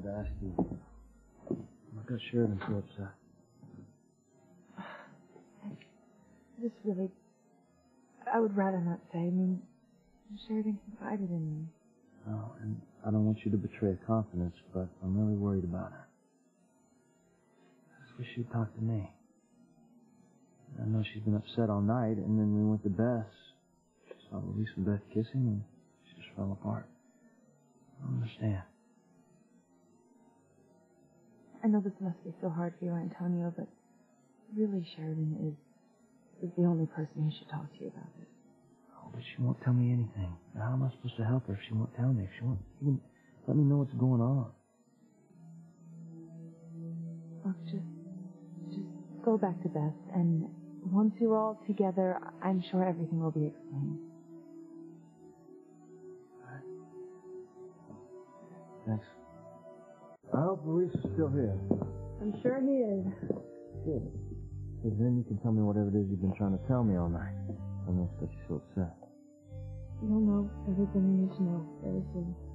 to ask you. What got Sheridan so upset? This really... I would rather not say. I mean, Sheridan confided in me. Oh, and I don't want you to betray confidence, but I'm really worried about her. I just wish she'd talk to me. I know she's been upset all night, and then we went to Beth's. She saw Luis and Beth kissing, and she just fell apart. I don't understand. I know this must be so hard for you, Antonio, but really Sheridan is the only person who should talk to you about this. Oh, but she won't tell me anything. How am I supposed to help her if she won't tell me? If she won't even let me know what's going on? Look, just go back to Beth, and once you're all together, I'm sure everything will be explained. All right. Thanks. I hope Luis is still here. I'm sure he is. Good. Because then you can tell me whatever it is you've been trying to tell me all night. I know it's got you so upset. You'll know everything you need to know very soon.